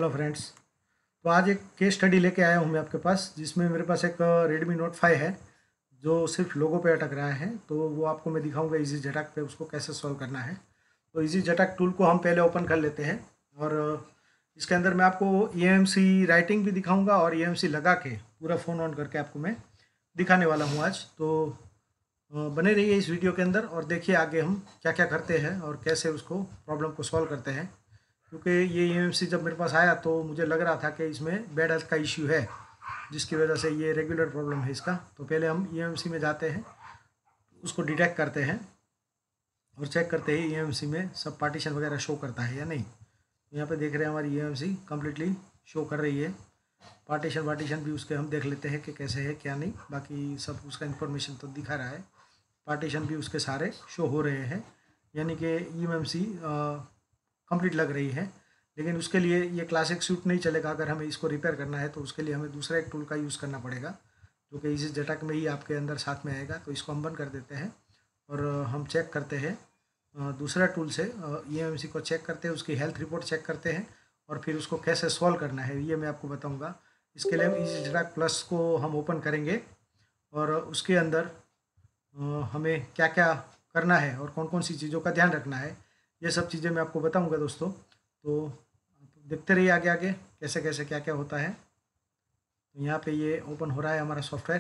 Hello friends. तो आज एक केस स्टडी लेके आया हूँ मैं आपके पास, जिसमें मेरे पास एक Redmi Note 5 है जो सिर्फ लोगो पे अटक रहा है। तो वो आपको मैं दिखाऊंगा इजी झटक पे उसको कैसे सॉल्व करना है। तो इजी झटक टूल को हम पहले ओपन कर लेते हैं और इसके अंदर मैं आपको EMC राइटिंग भी दिखाऊंगा और EMC लगा के पूरा फ़ोन ऑन करके आपको मैं दिखाने वाला हूँ आज। तो बने रहिए इस वीडियो के अंदर और देखिए आगे हम क्या क्या करते हैं और कैसे उसको प्रॉब्लम को सॉल्व करते हैं। क्योंकि ये EMC जब मेरे पास आया तो मुझे लग रहा था कि इसमें बैड हेल्थ का इश्यू है, जिसकी वजह से ये रेगुलर प्रॉब्लम है इसका। तो पहले हम EMC में जाते हैं, उसको डिटेक्ट करते हैं और चेक करते हैं EMC में सब पार्टीशन वगैरह शो करता है या नहीं। तो यहाँ पे देख रहे हैं हमारी EMC कम्प्लीटली शो कर रही है। पार्टीशन भी उसके हम देख लेते हैं कि कैसे है क्या नहीं। बाकी सब उसका इन्फॉर्मेशन तो दिखा रहा है, पार्टीशन भी उसके सारे शो हो रहे हैं, यानी कि EMC कंप्लीट लग रही है। लेकिन उसके लिए ये क्लासिक सूट नहीं चलेगा। अगर हमें इसको रिपेयर करना है तो उसके लिए हमें दूसरा एक टूल का यूज़ करना पड़ेगा, जो कि इसी झटक में ही आपके अंदर साथ में आएगा। तो इसको हम बंद कर देते हैं और हम चेक करते हैं दूसरा टूल से EMC को चेक करते हैं, उसकी हेल्थ रिपोर्ट चेक करते हैं और फिर उसको कैसे सॉल्व करना है ये मैं आपको बताऊँगा। इसके लिए हम इजी झटक प्लस को हम ओपन करेंगे और उसके अंदर हमें क्या क्या करना है और कौन कौन सी चीज़ों का ध्यान रखना है, ये सब चीज़ें मैं आपको बताऊंगा दोस्तों। तो आप देखते रहिए आगे आगे कैसे कैसे क्या क्या होता है। तो यहाँ पे ये ओपन हो रहा है हमारा सॉफ्टवेयर।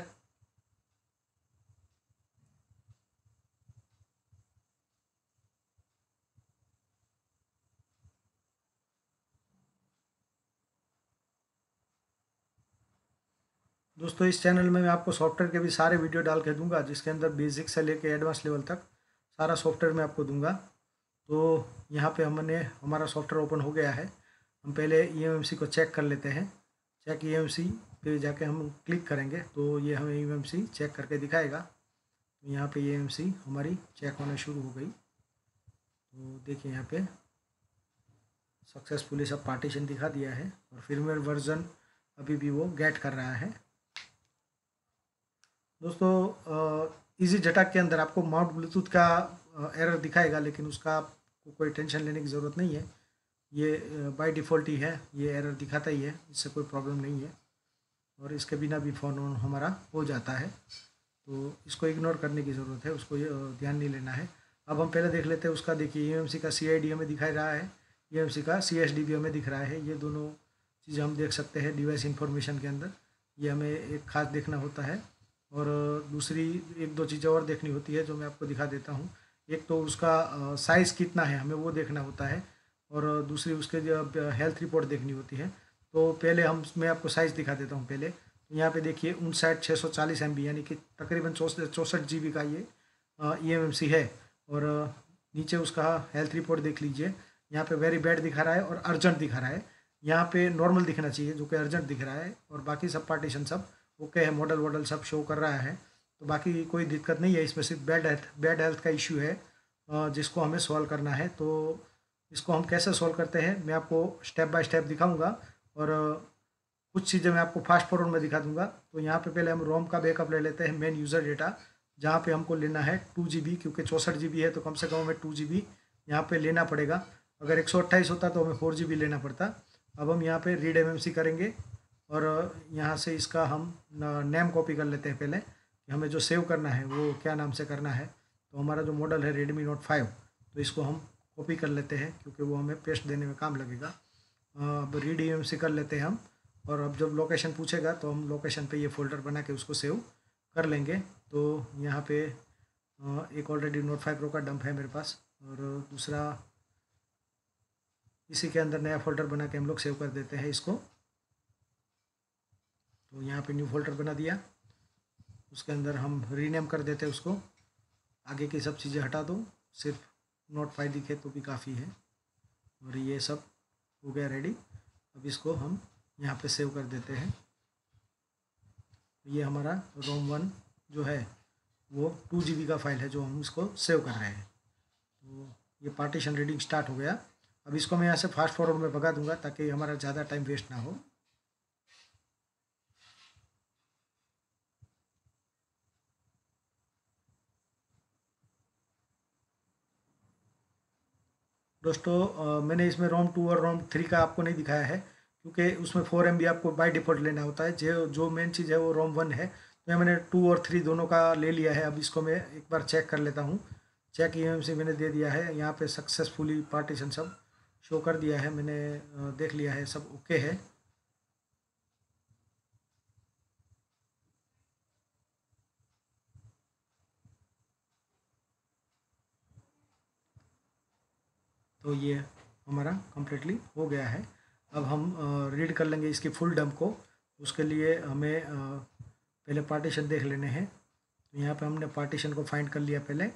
दोस्तों इस चैनल में मैं आपको सॉफ्टवेयर के भी सारे वीडियो डाल के दूंगा, जिसके अंदर बेसिक से लेके एडवांस लेवल तक सारा सॉफ्टवेयर मैं आपको दूंगा। तो यहाँ पे हमारा सॉफ्टवेयर ओपन हो गया है। हम पहले EMC को चेक कर लेते हैं। चेक EMC पे जाके हम क्लिक करेंगे तो ये हमें EMC चेक करके दिखाएगा। तो यहाँ पे EMC हमारी चेक होना शुरू हो गई। तो देखिए यहाँ पे सक्सेसफुली सब पार्टीशन दिखा दिया है और फिरमेर वर्जन अभी भी वो गेट कर रहा है। दोस्तों इजी झटक के अंदर आपको माउंट ब्लूटूथ का एरर दिखाएगा, लेकिन उसका आपको कोई टेंशन लेने की ज़रूरत नहीं है। ये बाय डिफ़ॉल्ट ही है, ये एरर दिखाता ही है, इससे कोई प्रॉब्लम नहीं है और इसके बिना भी फ़ोन ऑन हमारा हो जाता है। तो इसको इग्नोर करने की ज़रूरत है, उसको ध्यान नहीं लेना है। अब हम पहले देख लेते हैं उसका। देखिए EMC का CID हमें दिखा रहा है, EMC का CSD भी हमें दिख रहा है। ये दोनों चीज़ें हम देख सकते हैं डिवाइस इन्फॉर्मेशन के अंदर। ये हमें एक खास देखना होता है और दूसरी एक दो चीज़ें और देखनी होती है जो मैं आपको दिखा देता हूँ। एक तो उसका साइज़ कितना है हमें वो देखना होता है और दूसरी उसके जो हेल्थ रिपोर्ट देखनी होती है। तो पहले मैं आपको साइज़ दिखा देता हूँ पहले। तो यहाँ पे देखिए 59,640 MB यानी कि तकरीबन 64 GB का ये EMC है। और नीचे उसका हेल्थ रिपोर्ट देख लीजिए, यहाँ पे वेरी बैड दिखा रहा है और अर्जेंट दिखा रहा है। यहाँ पे नॉर्मल दिखना चाहिए जो कि अर्जेंट दिख रहा है और बाकी सब पार्टीशन सब ओके है, मॉडल वॉडल सब शो कर रहा है। तो बाकी कोई दिक्कत नहीं है, इसमें सिर्फ बैड हेल्थ का इश्यू है जिसको हमें सॉल्व करना है। तो इसको हम कैसे सॉल्व करते हैं मैं आपको स्टेप बाय स्टेप दिखाऊंगा और कुछ चीज़ें मैं आपको फास्ट फॉरवर्ड में दिखा दूंगा। तो यहाँ पे पहले हम रोम का बैकअप ले लेते हैं, मेन यूज़र डेटा, जहाँ पे हमको लेना है 2 GB, क्योंकि 64 GB है तो कम से कम हमें 2 GB यहाँ पे लेना पड़ेगा। अगर 128 होता तो हमें 4 GB लेना पड़ता। अब हम यहाँ पे रीड MMC करेंगे और यहाँ से इसका हम नेम कॉपी कर लेते हैं पहले कि हमें जो सेव करना है वो क्या नाम से करना है। तो हमारा जो मॉडल है Redmi Note 5, तो इसको हम कॉपी कर लेते हैं क्योंकि वो हमें पेस्ट देने में काम लगेगा। अब रीड EMC कर लेते हैं हम और अब जब लोकेशन पूछेगा तो हम लोकेशन पे ये फ़ोल्डर बना के उसको सेव कर लेंगे। तो यहाँ पे एक ऑलरेडी Note 5 Pro का डंप है मेरे पास और दूसरा इसी के अंदर नया फ़ोल्डर बना के हम लोग सेव कर देते हैं इसको। तो यहाँ पे न्यू फोल्डर बना दिया, उसके अंदर हम रीनेम कर देते हैं उसको। आगे की सब चीज़ें हटा दो, सिर्फ Note 5 दिखे तो भी काफ़ी है। और ये सब हो गया रेडी। अब इसको हम यहाँ पे सेव कर देते हैं। ये हमारा ROM1 जो है वो 2 GB का फाइल है जो हम इसको सेव कर रहे हैं। तो ये पार्टीशन रीडिंग स्टार्ट हो गया। अब इसको मैं यहाँ से फास्ट फॉरवर्ड में भगा दूंगा ताकि हमारा ज़्यादा टाइम वेस्ट ना हो। दोस्तों मैंने इसमें ROM 2 और ROM 3 का आपको नहीं दिखाया है क्योंकि उसमें 4 MB आपको बाय डिफ़ॉल्ट लेना होता है। जो मेन चीज़ है वो ROM 1 है, तो यहाँ मैंने 2 और 3 दोनों का ले लिया है। अब इसको मैं एक बार चेक कर लेता हूँ। चेक eMMC मैंने दे दिया है, यहाँ पे सक्सेसफुली पार्टीशन सब शो कर दिया है मैंने, देख लिया है, सब ओके है। तो ये हमारा कम्प्लीटली हो गया है। अब हम रीड कर लेंगे इसकी फुल डंप को। उसके लिए हमें पहले पार्टीशन देख लेने हैं। तो यहाँ पे हमने पार्टीशन को फाइंड कर लिया पहले।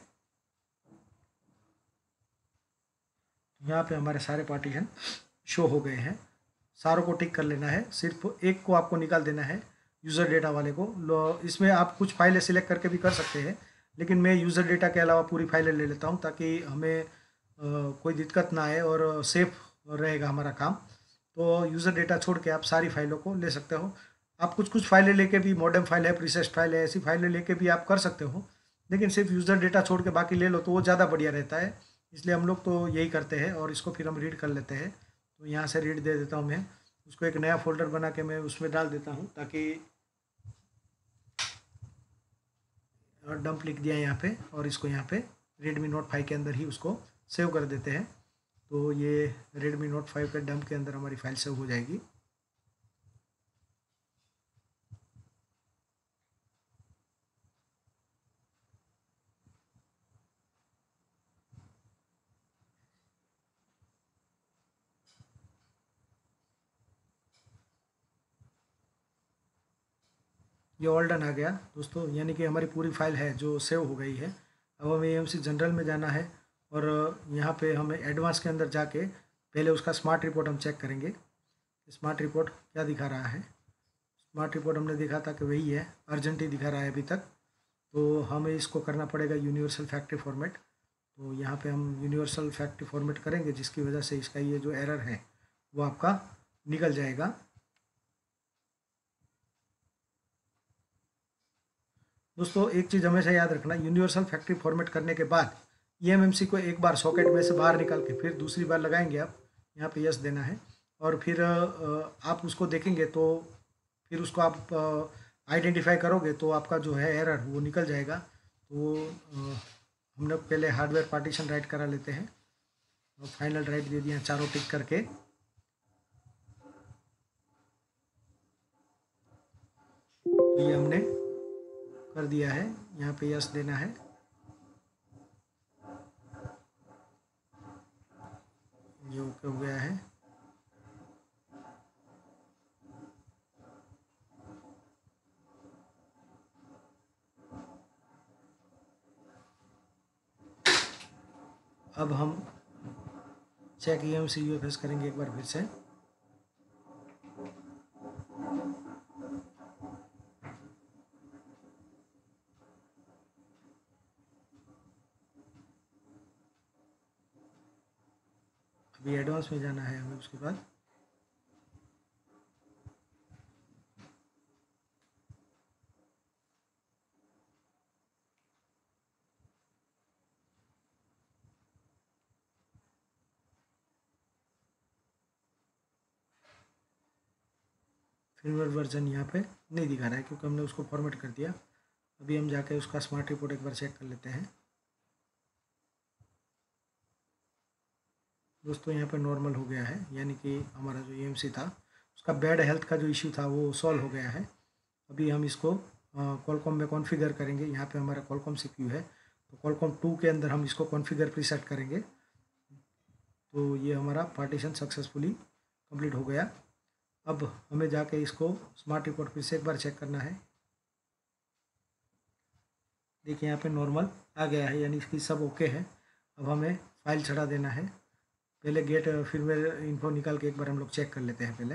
यहाँ पे हमारे सारे पार्टीशन शो हो गए हैं। सारों को टिक कर लेना है, सिर्फ एक को आपको निकाल देना है, यूज़र डेटा वाले को। इसमें आप कुछ फाइलें सिलेक्ट करके भी कर सकते हैं, लेकिन मैं यूज़र डेटा के अलावा पूरी फाइलें ले लेता हूँ ताकि हमें कोई दिक्कत ना आए और सेफ रहेगा हमारा काम। तो यूज़र डेटा छोड़ के आप सारी फाइलों को ले सकते हो। आप कुछ कुछ फाइलें लेके भी, मॉडेम फाइल है, प्रीसेट फाइल है, ऐसी फाइलें लेके भी आप कर सकते हो, लेकिन सिर्फ यूज़र डेटा छोड़ के बाकी ले लो तो वो ज़्यादा बढ़िया रहता है। इसलिए हम लोग तो यही करते हैं और इसको फिर हम रीड कर लेते हैं। तो यहाँ से रीड दे देता हूँ मैं उसको, एक नया फोल्डर बना के मैं उसमें डाल देता हूँ ताकि डंप लिख दिया यहाँ पे, और इसको यहाँ पे Redmi Note 5 के अंदर ही उसको सेव कर देते हैं। तो ये Redmi Note 5 के डंप के अंदर हमारी फाइल सेव हो जाएगी। ये ऑल डन आ गया दोस्तों, यानी कि हमारी पूरी फाइल है जो सेव हो गई है। अब हमें eMMC जनरल में जाना है और यहाँ पे हमें एडवांस के अंदर जाके पहले उसका स्मार्ट रिपोर्ट हम चेक करेंगे। स्मार्ट रिपोर्ट क्या दिखा रहा है? स्मार्ट रिपोर्ट हमने देखा था कि वही है, अर्जेंट ही दिखा रहा है अभी तक। तो हमें इसको करना पड़ेगा यूनिवर्सल फैक्ट्री फॉर्मेट। तो यहाँ पे हम यूनिवर्सल फैक्ट्री फॉर्मेट करेंगे, जिसकी वजह से इसका ये जो एरर है वो आपका निकल जाएगा। दोस्तों एक चीज़ हमेशा याद रखना, यूनिवर्सल फैक्ट्री फॉर्मेट करने के बाद eMMC को एक बार सॉकेट में से बाहर निकाल के फिर दूसरी बार लगाएंगे आप। यहाँ पे यस देना है और फिर आप उसको देखेंगे तो फिर उसको आप आइडेंटिफाई करोगे तो आपका जो है एरर वो निकल जाएगा। तो हम लोग पहले हार्डवेयर पार्टीशन राइट करा लेते हैं और फाइनल राइट दे दिया चारों टिक करके। ये हमने कर दिया है, यहाँ पे यस देना है। ये ओके हो गया है। अब हम चेक eMMC UFS करेंगे एक बार फिर से। अभी एडवांस में जाना है हमें उसके बाद। फिर वर्जन यहाँ पे नहीं दिखा रहा है क्योंकि हमने उसको फॉर्मेट कर दिया। अभी हम जाके उसका स्मार्ट रिपोर्ट एक बार चेक कर लेते हैं। दोस्तों यहाँ पे नॉर्मल हो गया है, यानी कि हमारा जो eMMC था उसका बैड हेल्थ का जो इश्यू था वो सॉल्व हो गया है। अभी हम इसको Qualcomm में कॉन्फ़िगर करेंगे। यहाँ पे हमारा Qualcomm CPU है, तो Qualcomm 2 के अंदर हम इसको कॉन्फ़िगर प्रीसेट करेंगे। तो ये हमारा पार्टीशन सक्सेसफुली कंप्लीट हो गया। अब हमें जाके इसको स्मार्ट रिपोर्ट फिर से एक बार चेक करना है। देखिए यहाँ पे नॉर्मल आ गया है, यानी इसकी सब ओके है। अब हमें फाइल चढ़ा देना है। पहले गेट फिरवेयर इन्फो निकाल के एक बार हम लोग चेक कर लेते हैं पहले।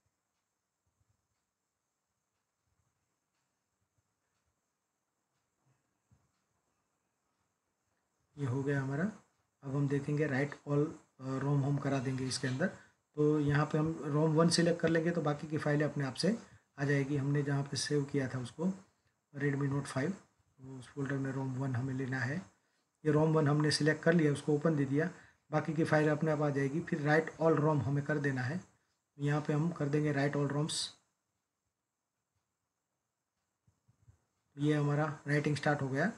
ये हो गया हमारा। अब हम देखेंगे राइट ऑल रोम होम करा देंगे इसके अंदर। तो यहाँ पे हम ROM 1 सिलेक्ट कर लेंगे तो बाकी की फाइलें अपने आप से आ जाएगी। हमने जहाँ पे सेव किया था उसको Redmi Note 5, तो उस फोल्डर में ROM 1 हमें लेना है। ये ROM 1 हमने सिलेक्ट कर लिया, उसको ओपन दे दिया, बाकी की फाइल अपने आप आ जाएगी। फिर राइट ऑल रोम हमें कर देना है। तो यहाँ पे हम कर देंगे राइट ऑल रोम्स। ये हमारा राइटिंग स्टार्ट हो गया।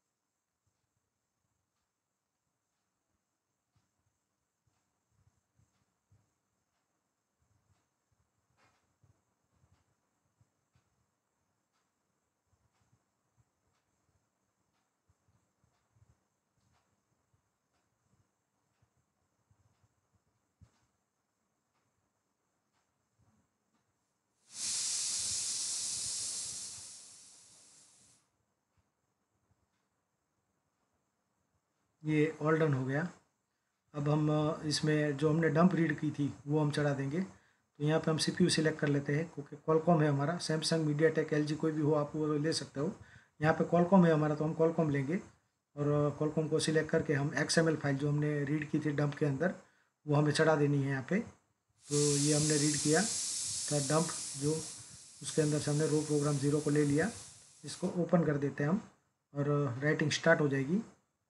ये ऑल डन हो गया। अब हम इसमें जो हमने डंप रीड की थी वो हम चढ़ा देंगे। तो यहाँ पे हम CPU सिलेक्ट कर लेते हैं, क्योंकि कॉलकॉम है हमारा। सैमसंग, मीडियाटेक, LG कोई भी हो आप वो ले सकते हो। यहाँ पे कॉलकॉम है हमारा, तो हम कॉलकॉम लेंगे। और कॉलकॉम को सिलेक्ट करके हम XML फाइल जो हमने रीड की थी डंप के अंदर, वो हमें चढ़ा देनी है यहाँ पे। तो ये हमने रीड किया था डंप, जो उसके अंदर से हमने रो प्रोग्राम 0 को ले लिया। इसको ओपन कर देते हैं हम और राइटिंग स्टार्ट हो जाएगी।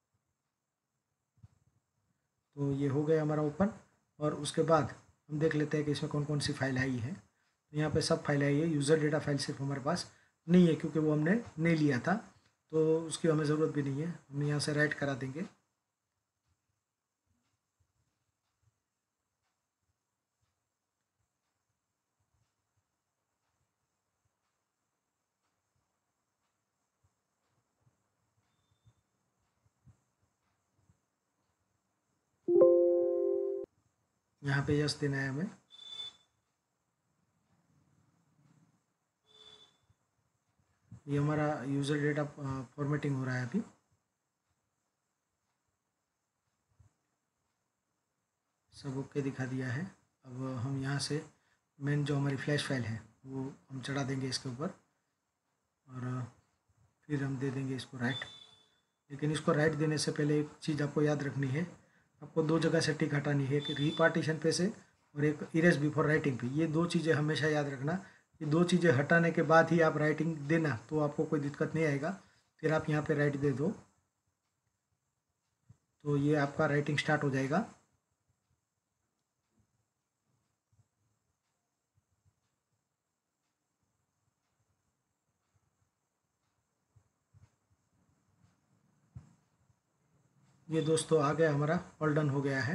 तो ये हो गया हमारा ओपन। और उसके बाद हम देख लेते हैं कि इसमें कौन कौन सी फाइल आई है। तो यहाँ पे सब फाइल आई है। यूज़र डेटा फाइल सिर्फ हमारे पास नहीं है, क्योंकि वो हमने नहीं लिया था, तो उसकी हमें ज़रूरत भी नहीं है। हम यहाँ से राइट करा देंगे। यहाँ पे यस देना है हमें। ये हमारा यूज़र डेटा फॉर्मेटिंग हो रहा है अभी। सब ओके दिखा दिया है। अब हम यहाँ से मेन जो हमारी फ्लैश फाइल है वो हम चढ़ा देंगे इसके ऊपर, और फिर हम दे देंगे इसको राइट। लेकिन इसको राइट देने से पहले एक चीज़ आपको याद रखनी है। आपको दो जगह से टिक हटानी है, एक रीपार्टीशन पे से और एक इरेज बिफोर राइटिंग पे। ये दो चीज़ें हमेशा याद रखना। ये दो चीज़ें हटाने के बाद ही आप राइटिंग देना, तो आपको कोई दिक्कत नहीं आएगा। फिर आप यहाँ पे राइट दे दो तो ये आपका राइटिंग स्टार्ट हो जाएगा। ये दोस्तों आ गया, हमारा ऑल डन हो गया है।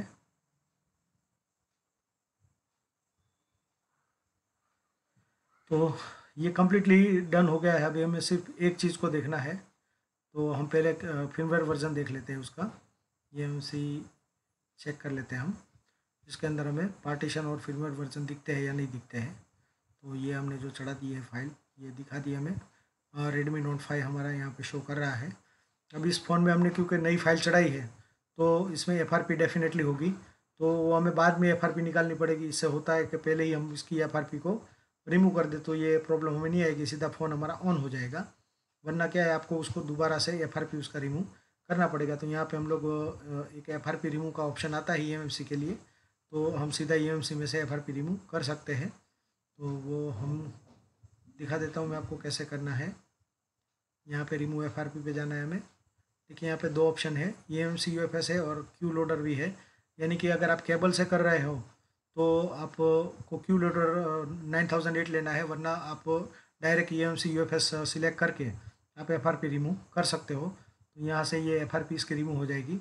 तो ये कम्प्लीटली डन हो गया है। अभी हमें सिर्फ एक चीज़ को देखना है। तो हम पहले फिल्मवेयर वर्जन देख लेते हैं उसका। ये हम सी चेक कर लेते हैं हम, इसके अंदर हमें पार्टीशन और फिल्मवेयर वर्जन दिखते हैं या नहीं दिखते हैं। तो ये हमने जो चढ़ा दी है फाइल, ये दिखा दी हमें। रेडमी नोट 5 हमारा यहाँ पे शो कर रहा है। अब इस फ़ोन में हमने क्योंकि नई फाइल चढ़ाई है, तो इसमें FRP डेफिनेटली होगी। तो वो हमें बाद में FRP निकालनी पड़ेगी। इससे होता है कि पहले ही हम इसकी FRP को रिमूव कर दे, तो ये प्रॉब्लम हमें नहीं आएगी, सीधा फ़ोन हमारा ऑन हो जाएगा। वरना क्या है, आपको उसको दोबारा से FRP उसका रिमूव करना पड़ेगा। तो यहाँ पे हम लोग एक FRP रिमूव का ऑप्शन आता है eMMC के लिए, तो हम सीधा eMMC में से FRP रिमूव कर सकते हैं। तो वो हम दिखा देता हूँ मैं आपको कैसे करना है। यहाँ पे रिमूव FRP पे जाना है हमें। देखिए यहाँ पे दो ऑप्शन है, eMMC UFS है और क्यू लोडर भी है। यानी कि अगर आप केबल से कर रहे हो तो आपको क्यू लोडर 9008 लेना है, वरना आप डायरेक्ट eMMC UFS सिलेक्ट करके आप FRP रिमूव कर सकते हो। तो यहाँ से ये FRP इसकी रिमूव हो जाएगी।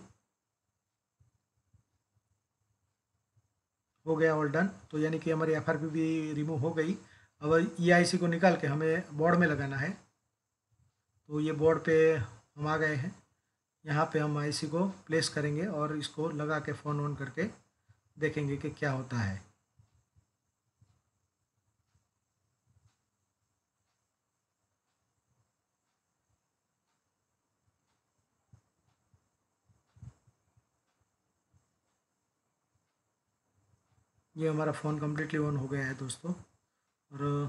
हो गया ऑल डन। तो यानी कि हमारी FRP भी रिमूव हो गई। अब EIC को निकाल के हमें बोर्ड में लगाना है। तो ये बोर्ड पे हम आ गए हैं। यहाँ पे हम IC को प्लेस करेंगे और इसको लगा के फ़ोन ऑन करके देखेंगे कि क्या होता है। ये हमारा फ़ोन कम्प्लीटली ऑन हो गया है दोस्तों। और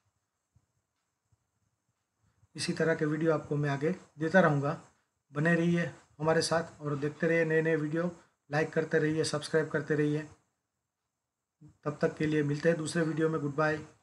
इसी तरह के वीडियो आपको मैं आगे देता रहूँगा। बने रहिए हमारे साथ और देखते रहिए नए नए वीडियो। लाइक करते रहिए, सब्सक्राइब करते रहिए। तब तक के लिए मिलते हैं दूसरे वीडियो में। Good bye.